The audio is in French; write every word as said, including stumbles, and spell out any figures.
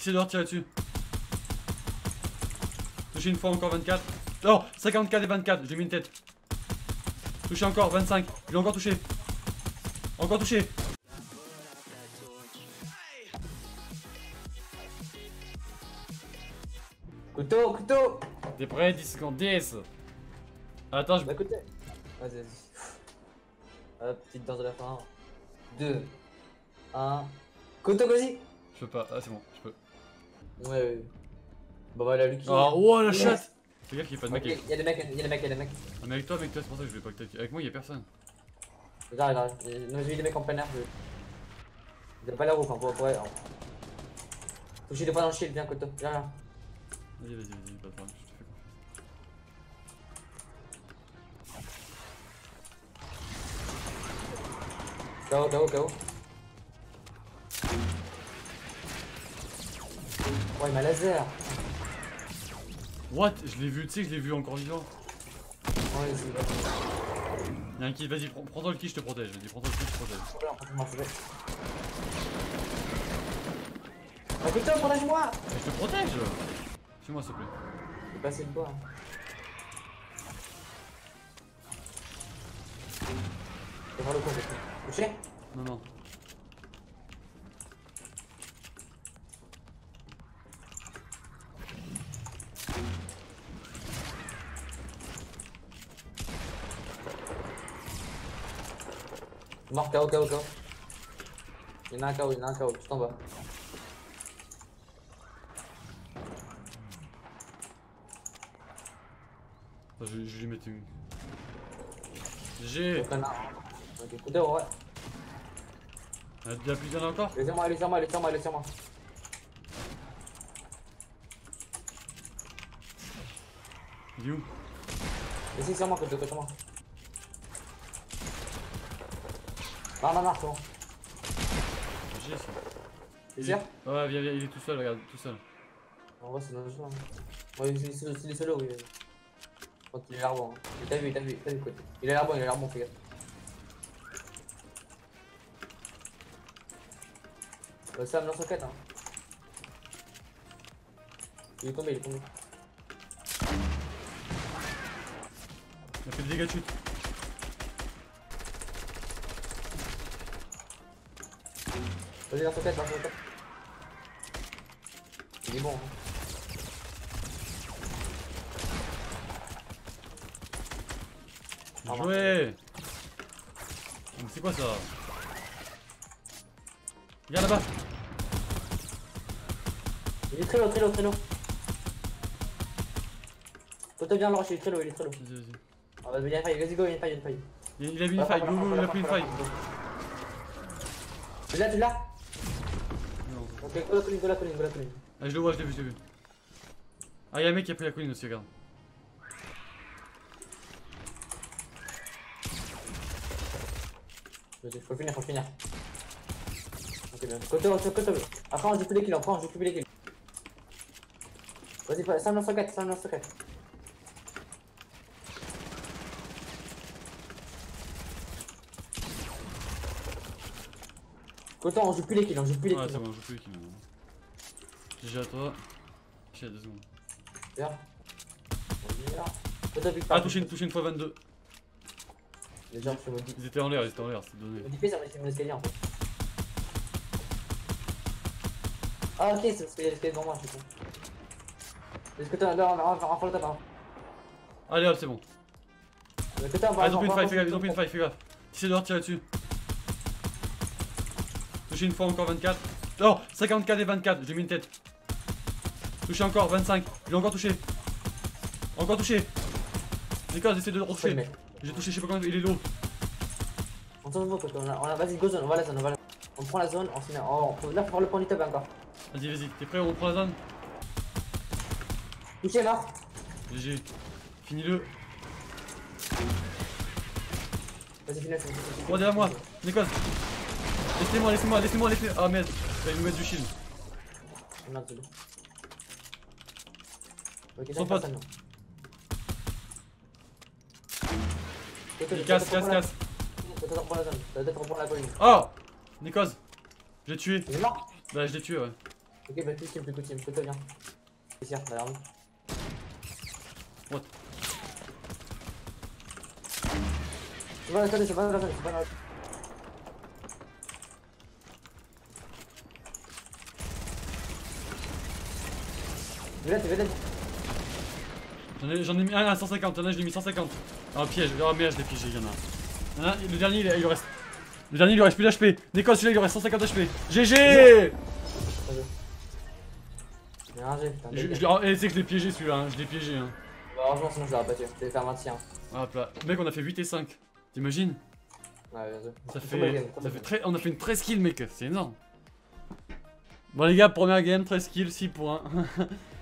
Essaye de leur tirer dessus. Touché une fois encore, vingt-quatre. Non, cinquante-quatre et vingt-quatre, j'ai mis une tête. Touché encore, vingt-cinq. Je l'ai encore touché. Encore touché. Couteau, couteau. T'es prêt? dix secondes, dix. Attends, je... Bah écoutez. Vas-y, vas-y. Hop, petite danse de la fin. deux, un. Couteau, vas-y. Je peux pas, ah c'est bon, je peux. Ouais, ouais. Bon bah là, Lucky. Oh, oh la Yes. chatte. Fais gaffe qu'il y a pas de mec. Ok, Avec... y'a des mecs, y'a des mecs, y'a des mecs. Ah, mais avec toi, avec toi, c'est pour ça que je vais pas que t'as- avec moi, y'a personne. Regarde, regarde. Non, j'ai vu des mecs en plein air. Je... Ils ont pas l'air ouf, hein, pour pour- hein. Touché des fois dans le shield, viens, couteau. Viens, viens. Vas-y, vas-y, vas-y, pas de problème, je te fais confiance. K O, K O, K O. Oh, il m'a laser. What? Je l'ai vu, tu sais que je l'ai vu encore vivant. Ouais, c'est... Y'a un kill, vas-y, prends- prends-toi le kill, je te protège. Vas-y, prends-toi le kill, je te protège. Oh putain, protège-moi. Mais je te protège. Suis-moi, s'il te plaît. Je vais passer le bois. Je vais voir le coup, je touché. Non, non. Mort, K O, K O, K O. Il y en a un K O, il y en a un K O, juste en bas. Attends, je, je vais lui mettre une. G. Ok, coup d'or, ouais. Il y a plus d'en encore? Laissez-moi, laissez-moi, laissez-moi, laissez-moi. Il est où? Laissez sur moi, couteau, sur moi. Non, non, non, c'est bon. G, ça. T'es sûr? Ouais, viens, viens, il est tout seul, regarde, tout seul. En vrai, c'est dangereux. Hein. Ouais, il est solo, il est solo, oui. Je crois qu'il a l'air bon. Hein. Il t'a vu, il t'a vu, t'as vu, côté. Il a l'air bon, il a l'air bon, fais gaffe. Euh, Sam, lance roquette, hein. Il est tombé, il est tombé. Il a fait des dégâts de chute. Vas-y, lance roquette, lance roquette. Il est bon, hein. Bien joué. Mais c'est quoi ça? Regarde là-bas. Il est très low, très low, très low. Toi, viens le rush, il est très low, il est très low. Vas-y, vas-y. Ah, vas-y, il y a une faille, vas-y, go, il y a une faille, il y a une faille. Il, il a mis une faille, go, go, il a pris une faille. Tu l'as, tu l'as? Non. Ok, go la colline, go la colline, go la colline. Ah, je le vois, je l'ai vu, je l'ai vu. Ah, y'a un mec qui a pris la colline aussi, regarde. Vas-y, faut finir, faut finir. Ok, bien. Côté, côté, côté. Après, on joue plus les kills, après, on joue plus les kills. Vas-y, Sam lance roquette, Sam lance roquette. Côté, on joue plus les kills, on joue plus les Ah, kills. c'est bon, je joue plus qui maintenant. G G à toi. J'ai deux secondes. Viens. On est là. Côté, vite, Ah, touché une, touché une fois vingt-deux. Les gens, je me dis. Ils étaient en l'air, ils étaient en l'air, c'était donné. Me dis, ça m'a laissé mon escalier en fait. Ah, ok, c'est l'escalier devant moi, c'est bon. Est-ce que t'as. Là, on va renforcer le top. Allez, hop, c'est bon. Ah, ils ont pris une faille, fais gaffe, ils ont pris une faille, fais gaffe. Essaye de leur tirer dessus. Touché une fois encore, vingt-quatre. Non, cinquante-quatre et vingt-quatre, j'ai mis une tête. Touché encore, vingt-cinq. Je l'ai encore touché. Encore touché. Nicolas, essaie de le retoucher. J'ai touché, je sais pas combien, il est lourd. On tourne le on a, on a, vas-y, go zone, on va la zone, on va la On prend la zone, on se met. Oh, on... là, faut faire le point du top encore. Vas-y, vas-y, t'es prêt, on prend la zone? Touché, mort. G G. Finis-le. Vas-y, finis-le. Oh, derrière moi, Nicolas. Laissez-moi, laissez-moi, laissez-moi, laissez-moi. Ah merde, il va nous mettre du shield. Merde, c'est bon. Ok, Son pote. personne, Il casse, casse, casse. Peut-être reprendre la zone, peut-être reprendre la colline. Oh Nikos, je l'ai tué. Il est mort. Bah je l'ai tué, ouais. Ok, bah plus team, plus team, Coto viens. Ici, derrière nous. What? C'est pas la tête, c'est pas la tête, c'est pas la tête. Villette, villette. J'en ai, j'en ai mis un à cent cinquante, y'en a je l'ai mis cent cinquante. Oh piège, oh merde je l'ai piégé, y'en a. Y'en a, le dernier il, il lui reste. Le dernier il lui reste plus d'H P. Nico celui-là il lui reste cent cinquante H P. G G. Bien rangé, putain. Je, je, oh, eh, c'est que je l'ai piégé celui-là, hein. Je l'ai piégé hein. Bah heureusement sinon je l'aurais pas tué, je vais faire vingt-et-un. Hop là. Mec on a fait huit et cinq. T'imagines? Ouais bien sûr. Ça fait, ça fait très, on a fait une treize kills mec, c'est énorme. Bon les gars, première game, treize kills, six points.